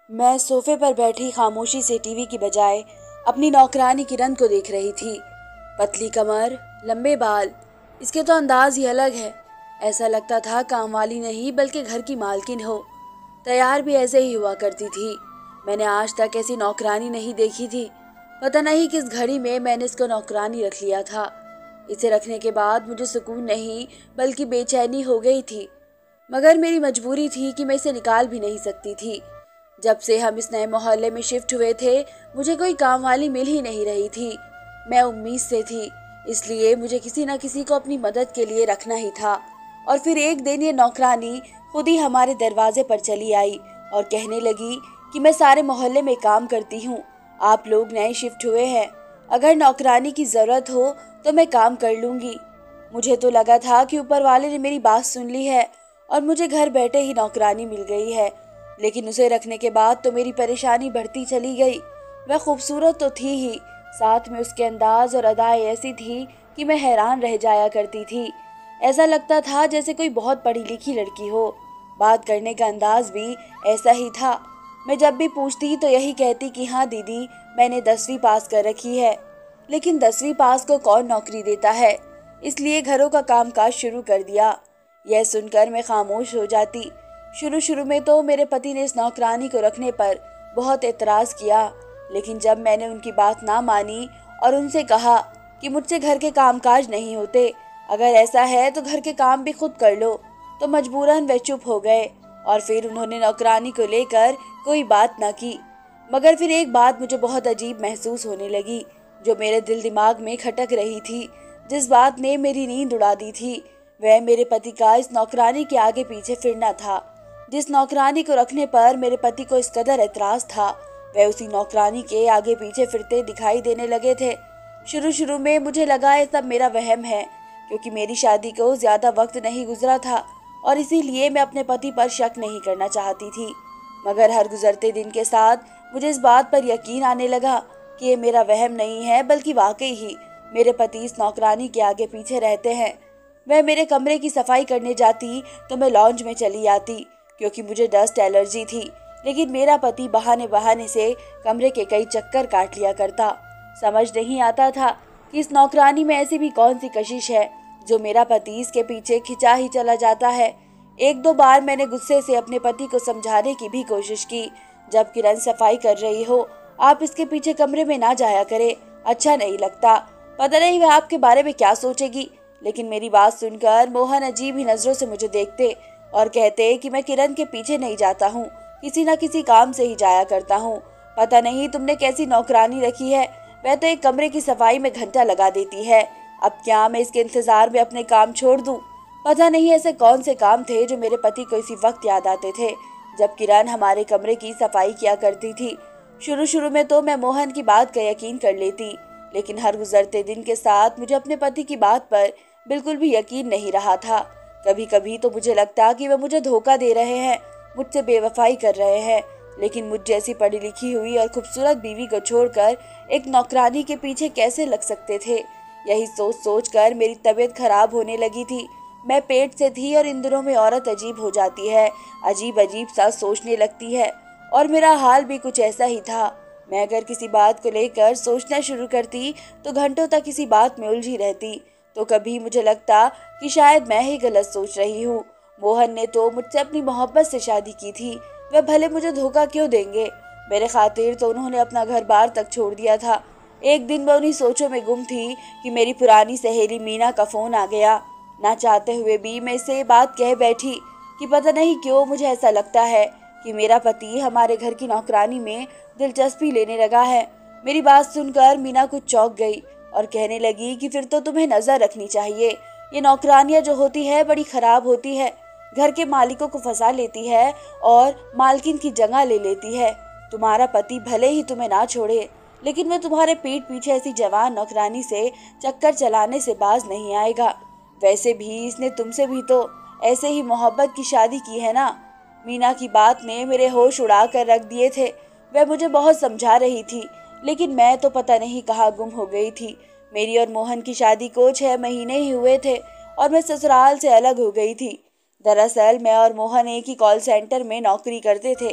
मैं सोफे पर बैठी खामोशी से टीवी की बजाय अपनी नौकरानी किरण को देख रही थी। पतली कमर, लंबे बाल, इसके तो अंदाज ही अलग है। ऐसा लगता था काम वाली नहीं बल्कि घर की मालकिन हो। तैयार भी ऐसे ही हुआ करती थी। मैंने आज तक ऐसी नौकरानी नहीं देखी थी। पता नहीं किस घड़ी में मैंने इसको नौकरानी रख लिया था। इसे रखने के बाद मुझे सुकून नहीं बल्कि बेचैनी हो गई थी, मगर मेरी मजबूरी थी कि मैं इसे निकाल भी नहीं सकती थी। जब से हम इस नए मोहल्ले में शिफ्ट हुए थे, मुझे कोई काम वाली मिल ही नहीं रही थी। मैं उम्मीद से थी, इसलिए मुझे किसी न किसी को अपनी मदद के लिए रखना ही था। और फिर एक दिन ये नौकरानी खुद ही हमारे दरवाजे पर चली आई और कहने लगी कि मैं सारे मोहल्ले में काम करती हूँ, आप लोग नए शिफ्ट हुए हैं, अगर नौकरानी की ज़रूरत हो तो मैं काम कर लूँगी। मुझे तो लगा था कि ऊपर वाले ने मेरी बात सुन ली है और मुझे घर बैठे ही नौकरानी मिल गई है, लेकिन उसे रखने के बाद तो मेरी परेशानी बढ़ती चली गई। वह खूबसूरत तो थी ही, साथ में उसके अंदाज और अदाएं ऐसी थी कि मैं हैरान रह जाया करती थी। ऐसा लगता था जैसे कोई बहुत पढ़ी लिखी लड़की हो। बात करने का अंदाज भी ऐसा ही था। मैं जब भी पूछती तो यही कहती कि हाँ दीदी, मैंने 10वीं पास कर रखी है। लेकिन 10वीं पास को कौन नौकरी देता है, इसलिए घरों का कामकाज शुरू कर दिया। यह सुनकर मैं खामोश हो जाती। शुरू शुरू में तो मेरे पति ने इस नौकरानी को रखने पर बहुत एतराज़ किया, लेकिन जब मैंने उनकी बात ना मानी और उनसे कहा कि मुझसे घर के कामकाज नहीं होते, अगर ऐसा है तो घर के काम भी खुद कर लो, तो मजबूरन वे चुप हो गए और फिर उन्होंने नौकरानी को लेकर कोई बात ना की। मगर फिर एक बात मुझे बहुत अजीब महसूस होने लगी, जो मेरे दिल दिमाग में खटक रही थी। जिस बात ने मेरी नींद उड़ा दी थी, वह मेरे पति का इस नौकरानी के आगे पीछे फिरना था। जिस नौकरानी को रखने पर मेरे पति को इस कदर एतराज था, वह उसी नौकरानी के आगे पीछे फिरते दिखाई देने लगे थे। शुरू शुरू में मुझे लगा ये सब मेरा वहम है, क्योंकि मेरी शादी को ज्यादा वक्त नहीं गुजरा था और इसीलिए मैं अपने पति पर शक नहीं करना चाहती थी। मगर हर गुजरते दिन के साथ मुझे इस बात पर यकीन आने लगा कि ये मेरा वहम नहीं है, बल्कि वाकई ही मेरे पति इस नौकरानी के आगे पीछे रहते हैं। वह मेरे कमरे की सफाई करने जाती तो मैं लॉन्ज में चली आती, क्योंकि मुझे डस्ट एलर्जी थी, लेकिन मेरा पति बहाने बहाने से कमरे के कई चक्कर काट लिया करता। समझ नहीं आता था कि इस नौकरानी में ऐसी भी कौन सी कशिश है जो मेरा पति इसके पीछे खिंचा ही चला जाता है। एक दो बार मैंने गुस्से से अपने पति को समझाने की भी कोशिश की, जब किरण सफाई कर रही हो, आप इसके पीछे कमरे में ना जाया करे, अच्छा नहीं लगता। पता नहीं वह आपके बारे में क्या सोचेगी। लेकिन मेरी बात सुनकर मोहन अजीब ही नजरों से मुझे देखते और कहते कि मैं किरण के पीछे नहीं जाता हूँ, किसी न किसी काम से ही जाया करता हूँ। पता नहीं तुमने कैसी नौकरानी रखी है, वह तो एक कमरे की सफाई में घंटा लगा देती है। अब क्या मैं इसके इंतजार में अपने काम छोड़ दूं? पता नहीं ऐसे कौन से काम थे जो मेरे पति को इसी वक्त याद आते थे जब किरण हमारे कमरे की सफाई किया करती थी। शुरू शुरू में तो मैं मोहन की बात का यकीन कर लेती, लेकिन हर गुजरते दिन के साथ मुझे अपने पति की बात पर बिल्कुल भी यकीन नहीं रहा था। कभी कभी तो मुझे लगता कि वह मुझे धोखा दे रहे हैं, मुझसे बेवफाई कर रहे हैं, लेकिन मुझ जैसी पढ़ी लिखी हुई और खूबसूरत बीवी को छोड़कर एक नौकरानी के पीछे कैसे लग सकते थे। यही सोच सोच कर मेरी तबीयत खराब होने लगी थी। मैं पेट से थी और इन दिनों में औरत अजीब हो जाती है, अजीब अजीब सा सोचने लगती है, और मेरा हाल भी कुछ ऐसा ही था। मैं अगर किसी बात को लेकर सोचना शुरू करती तो घंटों तक किसी बात में उलझी रहती। तो कभी मुझे लगता कि शायद मैं ही गलत सोच रही हूँ। मोहन ने तो मुझसे अपनी मोहब्बत से शादी की थी, वह भले मुझे धोखा क्यों देंगे। मेरे खातिर तो उन्होंने अपना घर बार तक छोड़ दिया था। एक दिन मैं उन्हीं सोचों में गुम थी कि मेरी पुरानी सहेली मीना का फोन आ गया। ना चाहते हुए भी मैं इससे ये बात कह बैठी कि पता नहीं क्यों मुझे ऐसा लगता है कि मेरा पति हमारे घर की नौकरानी में दिलचस्पी लेने लगा है। मेरी बात सुनकर मीना कुछ चौंक गई और कहने लगी कि फिर तो तुम्हें नजर रखनी चाहिए, ये नौकरानियां जो होती है बड़ी खराब होती है, घर के मालिकों को फंसा लेती है और मालकिन की जगह ले लेती है। तुम्हारा पति भले ही तुम्हें ना छोड़े, लेकिन मैं तुम्हारे पीठ पीछे ऐसी जवान नौकरानी से चक्कर चलाने से बाज नहीं आएगा। वैसे भी इसने तुमसे भी तो ऐसे ही मोहब्बत की शादी की है ना। मीना की बात ने मेरे होश उड़ा कर रख दिए थे। वह मुझे बहुत समझा रही थी, लेकिन मैं तो पता नहीं कहाँ गुम हो गई थी। मेरी और मोहन की शादी को 6 महीने ही हुए थे और मैं ससुराल से अलग हो गई थी। दरअसल मैं और मोहन एक ही कॉल सेंटर में नौकरी करते थे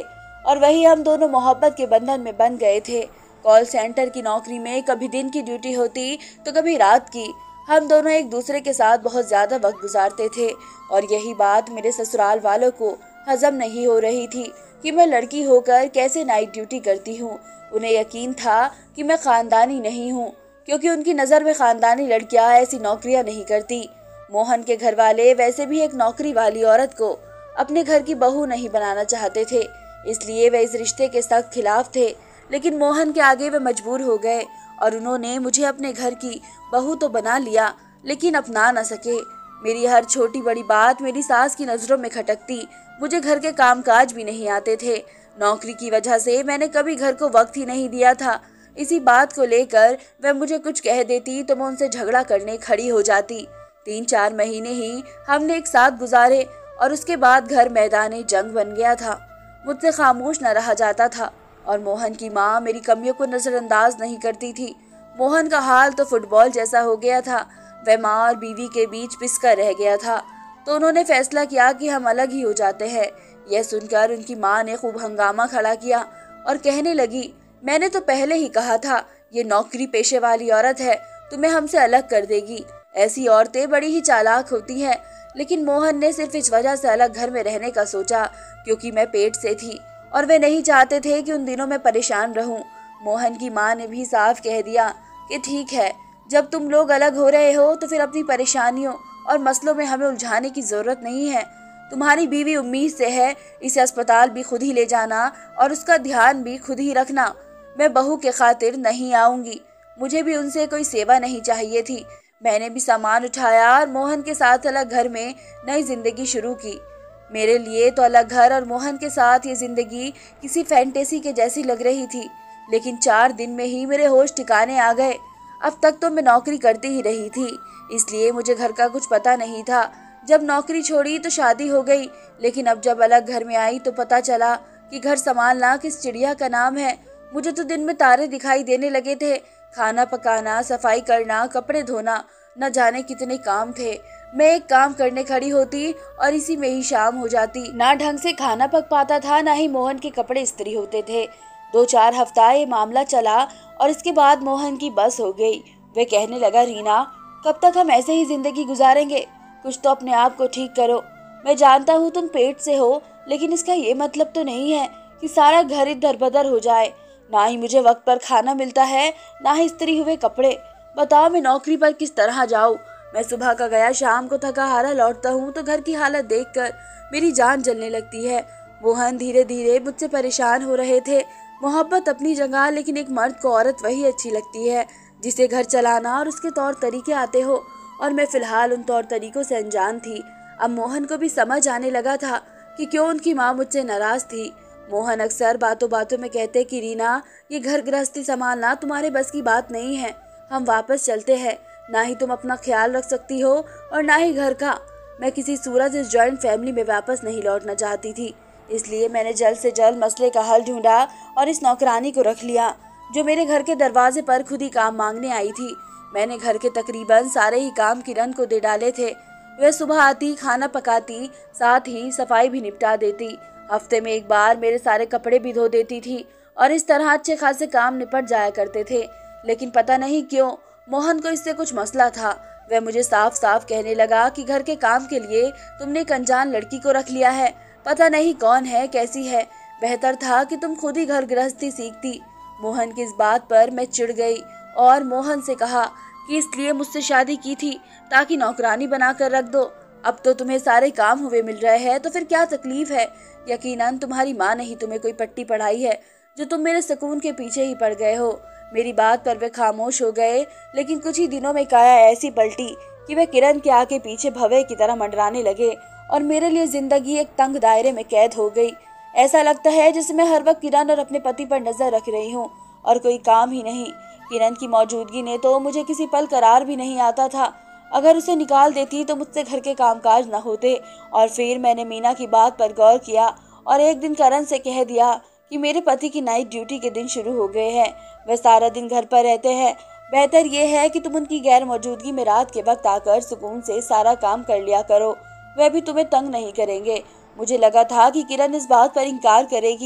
और वही हम दोनों मोहब्बत के बंधन में बंध गए थे। कॉल सेंटर की नौकरी में कभी दिन की ड्यूटी होती तो कभी रात की। हम दोनों एक दूसरे के साथ बहुत ज्यादा वक्त गुजारते थे और यही बात मेरे ससुराल वालों को हजम नहीं हो रही थी कि मैं लड़की होकर कैसे नाइट ड्यूटी करती हूँ। उन्हें यकीन था कि मैं खानदानी नहीं हूँ, क्योंकि उनकी नज़र में खानदानी लड़कियां ऐसी नौकरियां नहीं करती। मोहन के घर वाले वैसे भी एक नौकरी वाली औरत को अपने घर की बहू नहीं बनाना चाहते थे, इसलिए वे इस रिश्ते के सख्त खिलाफ थे। लेकिन मोहन के आगे वे मजबूर हो गए और उन्होंने मुझे अपने घर की बहू तो बना लिया, लेकिन अपना न सके। मेरी हर छोटी बड़ी बात मेरी सास की नज़रों में खटकती। मुझे घर के कामकाज भी नहीं आते थे। नौकरी की वजह से मैंने कभी घर को वक्त ही नहीं दिया था। इसी बात को लेकर वह मुझे कुछ कह देती तो मैं उनसे झगड़ा करने खड़ी हो जाती। 3-4 महीने ही हमने एक साथ गुजारे और उसके बाद घर मैदान जंग बन गया था। मुझसे खामोश न रहा जाता था और मोहन की माँ मेरी कमियों को नज़रअंदाज नहीं करती थी। मोहन का हाल तो फुटबॉल जैसा हो गया था। वह माँ और बीवी के बीच पिसकर रह गया था, तो उन्होंने फैसला किया कि हम अलग ही हो जाते हैं। यह सुनकर उनकी माँ ने खूब हंगामा खड़ा किया और कहने लगी, मैंने तो पहले ही कहा था ये नौकरी पेशे वाली औरत है, तुम्हें हमसे अलग कर देगी। ऐसी औरतें बड़ी ही चालाक होती हैं। लेकिन मोहन ने सिर्फ इस वजह से अलग घर में रहने का सोचा क्योंकि मैं पेट से थी और वे नहीं चाहते थे कि उन दिनों में परेशान रहूं। मोहन की माँ ने भी साफ कह दिया कि ठीक है, जब तुम लोग अलग हो रहे हो तो फिर अपनी परेशानियों और मसलों में हमें उलझाने की जरूरत नहीं है। तुम्हारी बीवी उम्मीद से है, इसे अस्पताल भी खुद ही ले जाना और उसका ध्यान भी खुद ही रखना। मैं बहू के खातिर नहीं आऊंगी। मुझे भी उनसे कोई सेवा नहीं चाहिए थी। मैंने भी सामान उठाया और मोहन के साथ अलग घर में नई जिंदगी शुरू की। मेरे लिए तो अलग घर और मोहन के साथ ये जिंदगी किसी फैंटेसी के जैसी लग रही थी। लेकिन 4 दिन में ही मेरे होश ठिकाने आ गए। अब तक तो मैं नौकरी करती ही रही थी, इसलिए मुझे घर का कुछ पता नहीं था। जब नौकरी छोड़ी तो शादी हो गई, लेकिन अब जब अलग घर में आई तो पता चला कि घर संभालना किस चिड़िया का नाम है। मुझे तो दिन में तारे दिखाई देने लगे थे। खाना पकाना, सफाई करना, कपड़े धोना, न जाने कितने काम थे। मैं एक काम करने खड़ी होती और इसी में ही शाम हो जाती। ना ढंग से खाना पक पाता था, ना ही मोहन के कपड़े इस्त्री होते थे। 2-4 हफ्ता ये मामला चला और इसके बाद मोहन की बस हो गई। वे कहने लगा, रीना, कब तक हम ऐसे ही जिंदगी गुजारेंगे? कुछ तो अपने आप को ठीक करो। मैं जानता हूँ तुम पेट से हो, लेकिन इसका ये मतलब तो नहीं है कि सारा घर इधर बदर हो जाए। ना ही मुझे वक्त पर खाना मिलता है, ना ही इस्त्री हुए कपड़े। बताओ मैं नौकरी पर किस तरह जाऊँ? मैं सुबह का गया शाम को थका हारा लौटता हूँ तो घर की हालत देखकर मेरी जान जलने लगती है। मोहन धीरे धीरे मुझसे परेशान हो रहे थे। मोहब्बत अपनी जगह, लेकिन एक मर्द को औरत वही अच्छी लगती है जिसे घर चलाना और उसके तौर तरीके आते हो, और मैं फिलहाल उन तौर तरीकों से अनजान थी। अब मोहन को भी समझ आने लगा था कि क्यों उनकी माँ मुझसे नाराज थी। मोहन अक्सर बातों बातों में कहते कि रीना, ये घर गृहस्थी संभालना तुम्हारे बस की बात नहीं है, हम वापस चलते हैं। ना ही तुम अपना ख्याल रख सकती हो और ना ही घर का। मैं किसी सूरत इस जॉइंट फैमिली में वापस नहीं लौटना चाहती थी, इसलिए मैंने जल्द से जल्द मसले का हल ढूंढा और इस नौकरानी को रख लिया जो मेरे घर के दरवाजे पर खुद ही काम मांगने आई थी। मैंने घर के तकरीबन सारे ही काम किरण को दे डाले थे। वह सुबह आती, खाना पकाती, साथ ही सफाई भी निपटा देती। हफ्ते में एक बार मेरे सारे कपड़े भी धो देती थी और इस तरह अच्छे खासे काम निपट जाया करते थे। लेकिन पता नहीं क्यों मोहन को इससे कुछ मसला था। वह मुझे साफ साफ कहने लगा कि घर के काम के लिए तुमने एक अनजान लड़की को रख लिया है, पता नहीं कौन है, कैसी है, बेहतर था कि तुम खुद ही घर गृहस्थी सीखती। मोहन की इस बात पर मैं चिढ़ गई और मोहन से कहा कि इसलिए मुझसे शादी की थी ताकि नौकरानी बनाकर रख दो। अब तो तुम्हें सारे काम हुए मिल रहे हैं तो फिर क्या तकलीफ है? यकीनन तुम्हारी माँ ने ही तुम्हें कोई पट्टी पढ़ाई है जो तुम मेरे सुकून के पीछे ही पड़ गए हो। मेरी बात पर वे खामोश हो गए, लेकिन कुछ ही दिनों में काया ऐसी पलटी कि वे किरण के आगे पीछे भवे की तरह मंडराने लगे और मेरे लिए जिंदगी एक तंग दायरे में कैद हो गई। ऐसा लगता है जैसे मैं हर वक्त किरण और अपने पति पर नजर रख रही हूँ और कोई काम ही नहीं। किरण की मौजूदगी ने तो मुझे किसी पल करार भी नहीं आता था। अगर उसे निकाल देती तो मुझसे घर के कामकाज न होते। और फिर मैंने मीना की बात पर गौर किया और एक दिन करण से कह दिया कि मेरे पति की नाइट ड्यूटी के दिन शुरू हो गए हैं। वह सारा दिन घर पर रहते हैं। बेहतर यह है कि तुम उनकी गैर मौजूदगी में रात के वक्त आकर सुकून से सारा काम कर लिया करो, वह भी तुम्हें तंग नहीं करेंगे। मुझे लगा था कि किरण इस बात पर इनकार करेगी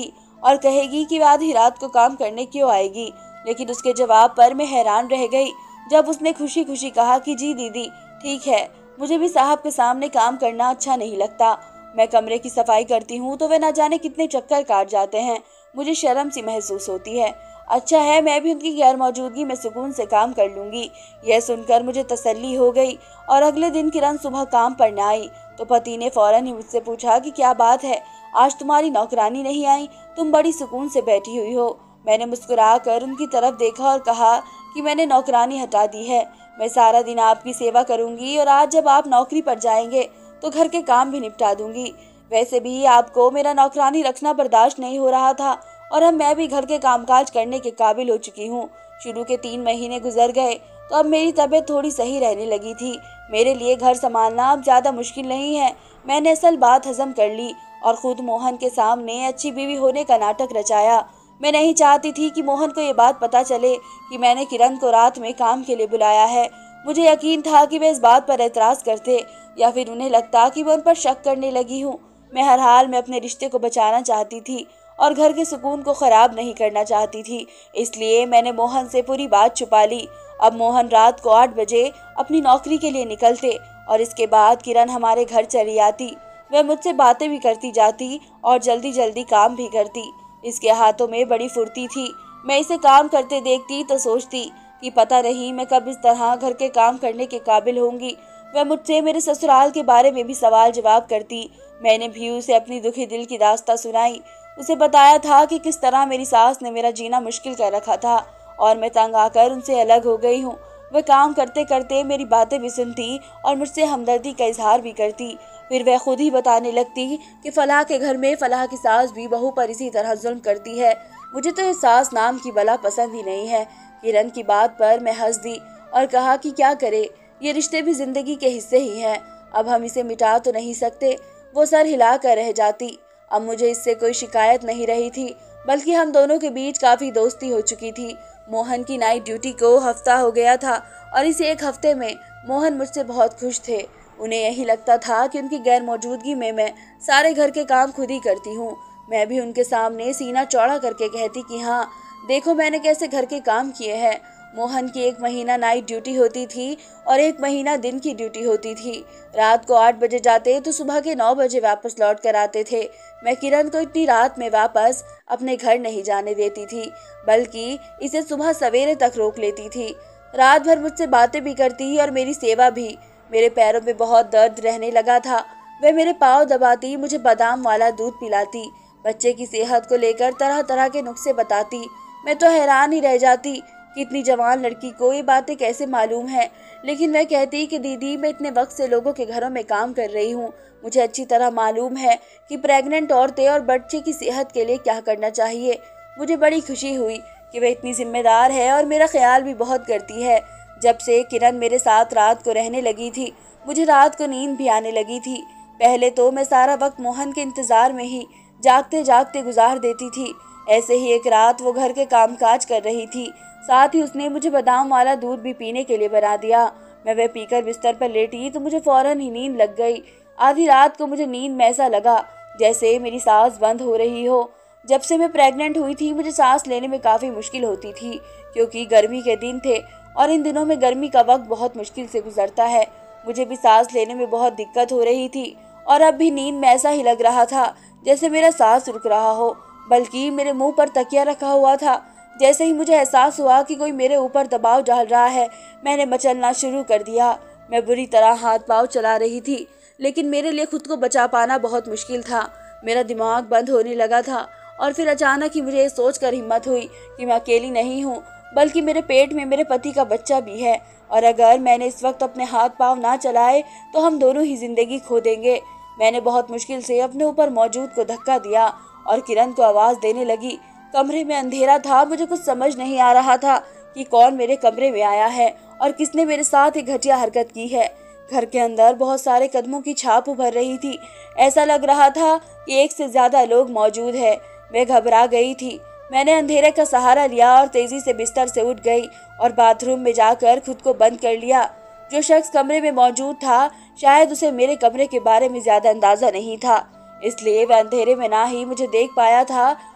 और कहेगी कि वह आधी रात को काम करने क्यों आएगी। लेकिन उसके जवाब पर मैं हैरान रह गई जब उसने खुशी खुशी कहा कि जी दीदी ठीक है, मुझे भी साहब के सामने काम करना अच्छा नहीं लगता। मैं कमरे की सफाई करती हूँ तो वे ना जाने कितने चक्कर काट जाते हैं, मुझे शर्म सी महसूस होती है। अच्छा है, मैं भी उनकी गैर मौजूदगी में सुकून से काम कर लूंगी। यह सुनकर मुझे तसल्ली हो गई। और अगले दिन किरण सुबह काम पर न आई तो पति ने फौरन ही मुझसे पूछा कि क्या बात है, आज तुम्हारी नौकरानी नहीं आई, तुम बड़ी सुकून से बैठी हुई हो। मैंने मुस्कुरा कर उनकी तरफ देखा और कहा कि मैंने नौकरानी हटा दी है, मैं सारा दिन आपकी सेवा करूंगी और आज जब आप नौकरी पर जाएंगे तो घर के काम भी निपटा दूंगी। वैसे भी आपको मेरा नौकरानी रखना बर्दाश्त नहीं हो रहा था और अब मैं भी घर के कामकाज करने के काबिल हो चुकी हूँ। शुरू के 3 महीने गुजर गए तो अब मेरी तबीयत थोड़ी सही रहने लगी थी। मेरे लिए घर संभालना अब ज़्यादा मुश्किल नहीं है। मैंने असल बात हजम कर ली और खुद मोहन के सामने अच्छी बीवी होने का नाटक रचाया। मैं नहीं चाहती थी कि मोहन को ये बात पता चले कि मैंने किरण को रात में काम के लिए बुलाया है। मुझे यकीन था कि वे इस बात पर एतराज़ करते या फिर उन्हें लगता कि मैं उन पर शक करने लगी हूँ। मैं हर हाल में अपने रिश्ते को बचाना चाहती थी और घर के सुकून को खराब नहीं करना चाहती थी, इसलिए मैंने मोहन से पूरी बात छुपा ली। अब मोहन रात को 8 बजे अपनी नौकरी के लिए निकलते और इसके बाद किरण हमारे घर चली आती। वह मुझसे बातें भी करती जाती और जल्दी जल्दी काम भी करती। इसके हाथों में बड़ी फुर्ती थी। मैं इसे काम करते देखती तो सोचती कि पता नहीं मैं कब इस तरह घर के काम करने के काबिल होंगी। वह मुझसे मेरे ससुराल के बारे में भी सवाल जवाब करती। मैंने भी उसे अपनी दुखी दिल की दास्तां सुनाई। उसे बताया था कि किस तरह मेरी सास ने मेरा जीना मुश्किल कर रखा था और मैं तंग आकर उनसे अलग हो गई हूँ। वह काम करते करते मेरी बातें भी सुनती और मुझसे हमदर्दी का इजहार भी करती। फिर वह खुद ही बताने लगती कि फलाह के घर में फलाह की सास भी बहू पर इसी तरह जुल्म करती है। मुझे तो ये सास नाम की बला पसंद ही नहीं है। किरण की बात पर मैं हंस दी और कहा कि क्या करे, ये रिश्ते भी जिंदगी के हिस्से ही हैं, अब हम इसे मिटा तो नहीं सकते। वो सर हिला कर रह जाती। अब मुझे इससे कोई शिकायत नहीं रही थी, बल्कि हम दोनों के बीच काफ़ी दोस्ती हो चुकी थी। मोहन की नाइट ड्यूटी को हफ्ता हो गया था और इस एक हफ्ते में मोहन मुझसे बहुत खुश थे। उन्हें यही लगता था कि उनकी गैर मौजूदगी में मैं सारे घर के काम खुद ही करती हूँ। मैं भी उनके सामने सीना चौड़ा करके कहती कि हाँ देखो मैंने कैसे घर के काम किए हैं। मोहन की 1 महीना नाइट ड्यूटी होती थी और 1 महीना दिन की ड्यूटी होती थी। रात को 8 बजे जाते तो सुबह के 9 बजे वापस लौट कर आते थे। मैं किरण को इतनी रात में वापस अपने घर नहीं जाने देती थी, बल्कि इसे सुबह सवेरे तक रोक लेती थी। रात भर मुझसे बातें भी करती और मेरी सेवा भी। मेरे पैरों में बहुत दर्द रहने लगा था। वह मेरे पाँव दबाती, मुझे बादाम वाला दूध पिलाती, बच्चे की सेहत को लेकर तरह तरह के नुस्खे बताती। मैं तो हैरान ही रह जाती कि इतनी जवान लड़की को ये बातें कैसे मालूम है। लेकिन वह कहती कि दीदी मैं इतने वक्त से लोगों के घरों में काम कर रही हूँ, मुझे अच्छी तरह मालूम है कि प्रेग्नेंट औरतें और बच्चे की सेहत के लिए क्या करना चाहिए। मुझे बड़ी खुशी हुई कि वह इतनी जिम्मेदार है और मेरा ख्याल भी बहुत करती है। जब से किरण मेरे साथ रात को रहने लगी थी, मुझे रात को नींद भी आने लगी थी। पहले तो मैं सारा वक्त मोहन के इंतज़ार में ही जागते जागते गुजार देती थी। ऐसे ही एक रात वो घर के कामकाज कर रही थी, साथ ही उसने मुझे बादाम वाला दूध भी पीने के लिए बना दिया। मैं वह पीकर बिस्तर पर लेटी तो मुझे फौरन ही नींद लग गई। आधी रात को मुझे नींद में ऐसा लगा जैसे मेरी सांस बंद हो रही हो। जब से मैं प्रेग्नेंट हुई थी मुझे सांस लेने में काफ़ी मुश्किल होती थी, क्योंकि गर्मी के दिन थे और इन दिनों में गर्मी का वक्त बहुत मुश्किल से गुजरता है। मुझे भी सांस लेने में बहुत दिक्कत हो रही थी और अब भी नींद में ऐसा ही लग रहा था जैसे मेरा सांस रुक रहा हो, बल्कि मेरे मुंह पर तकिया रखा हुआ था। जैसे ही मुझे एहसास हुआ कि कोई मेरे ऊपर दबाव डाल रहा है, मैंने मचलना शुरू कर दिया। मैं बुरी तरह हाथ पांव चला रही थी, लेकिन मेरे लिए खुद को बचा पाना बहुत मुश्किल था। मेरा दिमाग बंद होने लगा था और फिर अचानक ही मुझे ये सोचकर हिम्मत हुई कि मैं अकेली नहीं हूँ, बल्कि मेरे पेट में मेरे पति का बच्चा भी है और अगर मैंने इस वक्त अपने हाथ पांव ना चलाए तो हम दोनों ही जिंदगी खो देंगे। मैंने बहुत मुश्किल से अपने ऊपर मौजूद को धक्का दिया और किरण को आवाज़ देने लगी। कमरे में अंधेरा था, मुझे कुछ समझ नहीं आ रहा था कि कौन मेरे कमरे में आया है और किसने मेरे साथ एक घटिया हरकत की है। घर के अंदर बहुत सारे कदमों की छाप उभर रही थी। ऐसा लग रहा था कि एक से ज्यादा लोग मौजूद है। मैं घबरा गई थी। मैंने अंधेरे का सहारा लिया और तेजी से बिस्तर से उठ गई और बाथरूम में जाकर खुद को बंद कर लिया। जो शख्स कमरे में मौजूद था शायद उसे मेरे कमरे के बारे में ज्यादा अंदाजा नहीं था, इसलिए वह अंधेरे में ना ही मुझे देख पाया था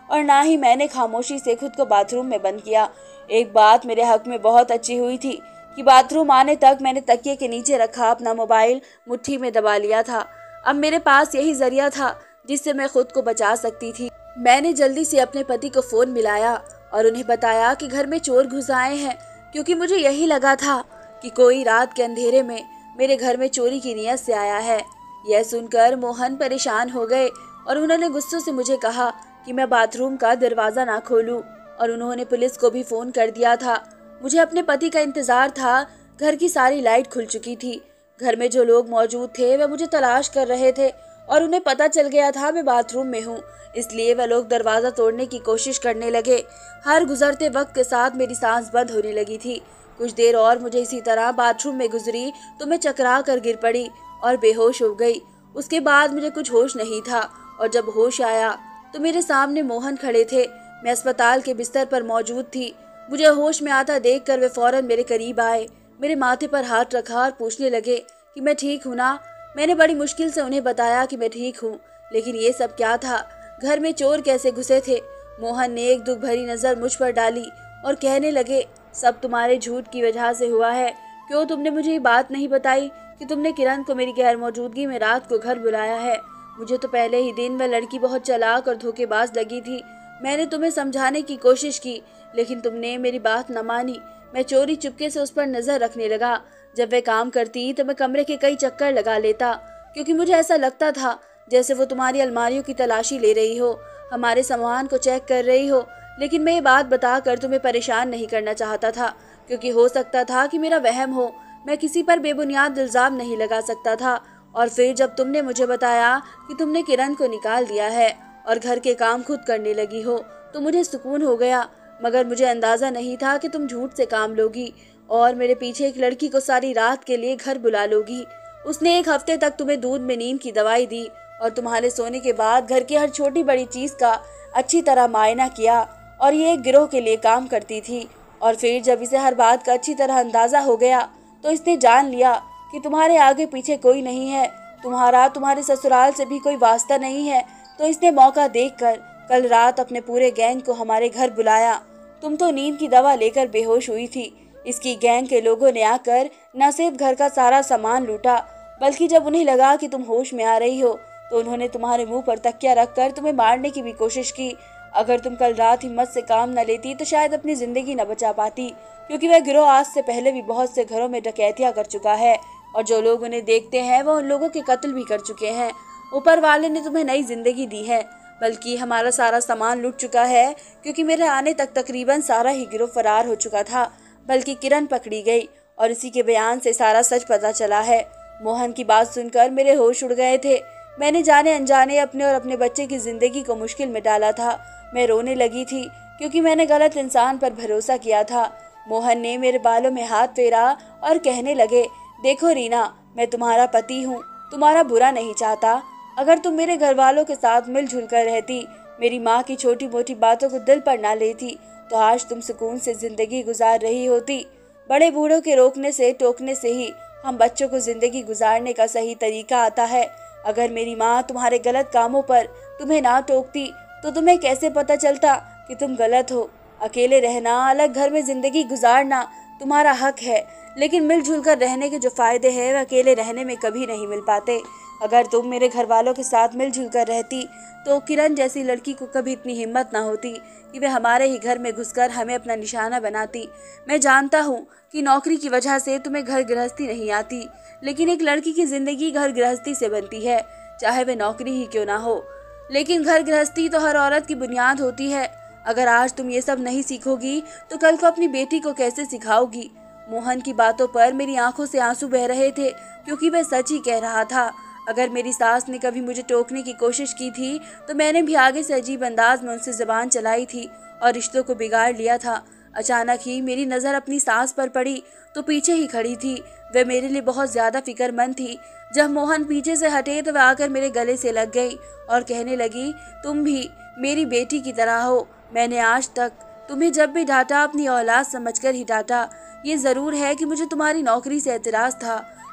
और ना ही मैंने खामोशी से खुद को बाथरूम में बंद किया। एक बात मेरे हक में बहुत अच्छी हुई थी कि बाथरूम आने तक मैंने तकिए के नीचे रखा अपना मोबाइल मुट्ठी में दबा लिया था। अब मेरे पास यही जरिया था जिससे मैं खुद को बचा सकती थी। मैंने जल्दी से अपने पति को फोन मिलाया और उन्हें बताया कि घर में चोर घुस आए हैं, क्योंकि मुझे यही लगा था कि कोई रात के अंधेरे में मेरे घर में चोरी की नीयत से आया है। यह सुनकर मोहन परेशान हो गए और उन्होंने गुस्से से मुझे कहा कि मैं बाथरूम का दरवाजा ना खोलूं, और उन्होंने पुलिस को भी फोन कर दिया था। मुझे अपने पति का इंतजार था। घर की सारी लाइट खुल चुकी थी। घर में जो लोग मौजूद थे वे मुझे तलाश कर रहे थे और उन्हें पता चल गया था मैं बाथरूम में हूँ, इसलिए वे लोग दरवाजा तोड़ने की कोशिश करने लगे। हर गुजरते वक्त के साथ मेरी सांस बंद होने लगी थी। कुछ देर और मुझे इसी तरह बाथरूम में गुजरी तो मैं चकरा कर गिर पड़ी और बेहोश हो गई। उसके बाद मुझे कुछ होश नहीं था और जब होश आया तो मेरे सामने मोहन खड़े थे। मैं अस्पताल के बिस्तर पर मौजूद थी। मुझे होश में आता देखकर वे फौरन मेरे करीब आए, मेरे माथे पर हाथ रखा और पूछने लगे कि मैं ठीक हूँ ना। मैंने बड़ी मुश्किल से उन्हें बताया कि मैं ठीक हूँ, लेकिन ये सब क्या था? घर में चोर कैसे घुसे थे? मोहन ने एक दुख भरी नजर मुझ पर डाली और कहने लगे, सब तुम्हारे झूठ की वजह से हुआ है। क्यों तुमने मुझे ये बात नहीं बताई कि तुमने किरण को मेरी गैर मौजूदगी में रात को घर बुलाया है? मुझे तो पहले ही दिन वह लड़की बहुत चालाक और धोखेबाज लगी थी। मैंने तुम्हें समझाने की कोशिश की, लेकिन तुमने मेरी बात न मानी। मैं चोरी चुपके से उस पर नजर रखने लगा। जब वह काम करती तो मैं कमरे के कई चक्कर लगा लेता, क्योंकि मुझे ऐसा लगता था जैसे वो तुम्हारी अलमारियों की तलाशी ले रही हो, हमारे सामान को चेक कर रही हो। लेकिन मैं ये बात बताकर तुम्हें परेशान नहीं करना चाहता था, क्योंकि हो सकता था कि मेरा वहम हो। मैं किसी पर बेबुनियाद इल्जाम नहीं लगा सकता था। और फिर जब तुमने मुझे बताया कि तुमने किरण को निकाल दिया है और घर के काम खुद करने लगी हो, तो मुझे सुकून हो गया। मगर मुझे अंदाजा नहीं था कि तुम झूठ से काम लोगी और मेरे पीछे एक लड़की को सारी रात के लिए घर बुला लोगी। उसने 1 हफ्ते तक तुम्हें दूध में नींद की दवाई दी और तुम्हारे सोने के बाद घर की हर छोटी बड़ी चीज का अच्छी तरह मायना किया, और ये एक गिरोह के लिए काम करती थी। और फिर जब इसे हर बात का अच्छी तरह अंदाजा हो गया तो इसने जान लिया कि तुम्हारे आगे पीछे कोई नहीं है, तुम्हारा तुम्हारे ससुराल से भी कोई वास्ता नहीं है। तो इसने मौका देखकर कल रात अपने पूरे गैंग को हमारे घर बुलाया। तुम तो नींद की दवा लेकर बेहोश हुई थी। इसकी गैंग के लोगों ने आकर न सिर्फ घर का सारा सामान लूटा, बल्कि जब उन्हें लगा कि तुम होश में आ रही हो तो उन्होंने तुम्हारे मुंह पर तकिया रखकर तुम्हें मारने की भी कोशिश की। अगर तुम कल रात हिम्मत से काम न लेती तो शायद अपनी जिंदगी न बचा पाती, क्योंकि वह गिरोह आज से पहले भी बहुत से घरों में डकैतियां कर चुका है और जो लोग उन्हें देखते हैं वो उन लोगों के कत्ल भी कर चुके हैं। ऊपर वाले ने तुम्हें नई जिंदगी दी है, बल्कि हमारा सारा सामान लूट चुका है, क्योंकि मेरे आने तक तकरीबन सारा ही गिरोह फरार हो चुका था। बल्कि किरण पकड़ी गई और इसी के बयान से सारा सच पता चला है। मोहन की बात सुनकर मेरे होश उड़ गए थे। मैंने जाने अनजाने अपने और अपने बच्चे की जिंदगी को मुश्किल में डाला था। मैं रोने लगी थी क्योंकि मैंने गलत इंसान पर भरोसा किया था। मोहन ने मेरे बालों में हाथ फेरा और कहने लगे, देखो रीना, मैं तुम्हारा पति हूँ, तुम्हारा बुरा नहीं चाहता। अगर तुम मेरे घर वालों के साथ मिलजुल कर रहती, मेरी माँ की छोटी मोटी बातों को दिल पर ना लेती, तो आज तुम सुकून से जिंदगी गुजार रही होती। बड़े बूढ़ों के रोकने से टोकने से ही हम बच्चों को जिंदगी गुजारने का सही तरीका आता है। अगर मेरी माँ तुम्हारे गलत कामों पर तुम्हें ना टोकती तो तुम्हें कैसे पता चलता कि तुम गलत हो। अकेले रहना, अलग घर में जिंदगी गुजारना तुम्हारा हक है, लेकिन मिलजुल कर रहने के जो फायदे हैं वह अकेले रहने में कभी नहीं मिल पाते। अगर तुम मेरे घर वालों के साथ मिलजुल कर रहती तो किरण जैसी लड़की को कभी इतनी हिम्मत ना होती कि वह हमारे ही घर में घुसकर हमें अपना निशाना बनाती। मैं जानता हूँ कि नौकरी की वजह से तुम्हें घर गृहस्थी नहीं आती, लेकिन एक लड़की की जिंदगी घर गृहस्थी से बनती है, चाहे वह नौकरी ही क्यों ना हो। लेकिन घर गृहस्थी तो हर औरत की बुनियाद होती है। अगर आज तुम ये सब नहीं सीखोगी तो कल को अपनी बेटी को कैसे सिखाओगी। मोहन की बातों पर मेरी आंखों से आंसू बह रहे थे, क्योंकि वह सच ही कह रहा था। अगर मेरी सास ने कभी मुझे टोकने की कोशिश की थी तो मैंने भी आगे से अजीब अंदाज में उनसे जुबान चलाई थी और रिश्तों को बिगाड़ लिया था। अचानक ही मेरी नज़र अपनी सास पर पड़ी तो पीछे ही खड़ी थी। वह मेरे लिए बहुत ज़्यादा फिक्रमंद थी। जब मोहन पीछे से हटे तो वह आकर मेरे गले से लग गई और कहने लगी, तुम भी मेरी बेटी की तरह हो। मैंने आज तक तुम्हें जब भी डांटा अपनी औलाद समझकर ही डांटा। ये ज़रूर है कि मुझे तुम्हारी नौकरी से एतराज़ था,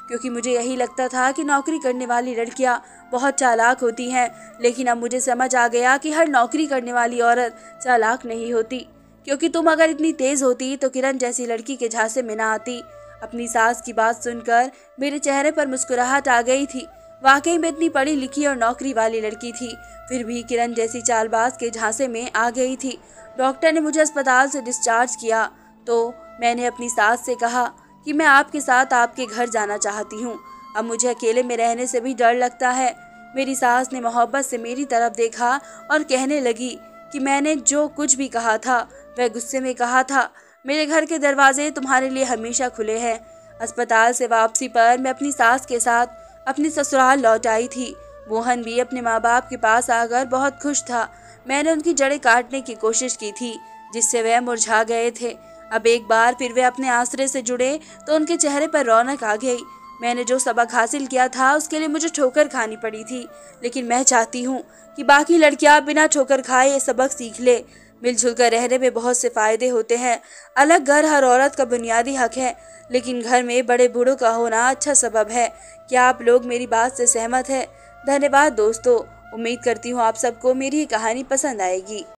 क्योंकि मुझे यही लगता था कि नौकरी करने वाली लड़कियां बहुत चालाक होती हैं। लेकिन अब मुझे समझ आ गया कि हर नौकरी करने वाली औरत चालाक नहीं होती, क्योंकि तुम अगर इतनी तेज होती तो किरण जैसी लड़की के झांसे में ना आती। अपनी सास की बात सुनकर मेरे चेहरे पर मुस्कुराहट आ गई थी। वाकई में इतनी पढ़ी लिखी और नौकरी वाली लड़की थी, फिर भी किरण जैसी चालबाज के झांसे में आ गई थी। डॉक्टर ने मुझे अस्पताल से डिस्चार्ज किया तो मैंने अपनी सास से कहा कि मैं आपके साथ आपके घर जाना चाहती हूँ। अब मुझे अकेले में रहने से भी डर लगता है। मेरी सास ने मोहब्बत से मेरी तरफ देखा और कहने लगी कि मैंने जो कुछ भी कहा था वह गुस्से में कहा था। मेरे घर के दरवाजे तुम्हारे लिए हमेशा खुले हैं। अस्पताल से वापसी पर मैं अपनी सास के साथ अपनी ससुराल लौट आई थी। मोहन भी अपने माँ बाप के पास आकर बहुत खुश था। मैंने उनकी जड़ें काटने की कोशिश की थी, जिससे वह मुरझा गए थे। अब एक बार फिर वे अपने आसरे से जुड़े तो उनके चेहरे पर रौनक आ गई। मैंने जो सबक हासिल किया था उसके लिए मुझे ठोकर खानी पड़ी थी, लेकिन मैं चाहती हूँ कि बाकी लड़कियां बिना ठोकर खाए ये सबक सीख ले। मिलजुल कर रहने में बहुत से फायदे होते हैं। अलग घर हर औरत का बुनियादी हक है, लेकिन घर में बड़े बूढ़ों का होना अच्छा सबब है। क्या आप लोग मेरी बात से सहमत हैं? धन्यवाद दोस्तों। उम्मीद करती हूँ आप सबको मेरी ये कहानी पसंद आएगी।